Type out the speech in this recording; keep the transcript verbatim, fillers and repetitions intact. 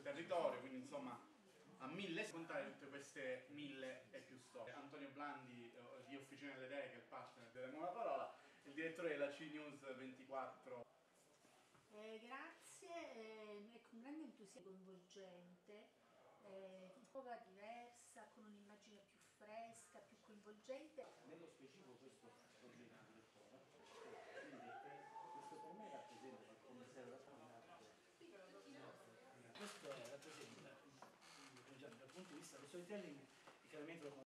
territorio, quindi insomma a mille contare tutte queste mille e più storie. Antonio Blandi di Officina delle Idee, che è il partner della Nuova Parola, il direttore della C News ventiquattro. Eh, grazie, eh, è con grande entusiasmo coinvolgente, eh, un po' diversa, con un'immagine più fresca, più coinvolgente. Nello specifico questo problema di lettore, quindi eh, questo per me rappresenta il commissario rappresentante. Questo rappresenta, diciamo, dal punto di vista dello storytelling, chiaramente lo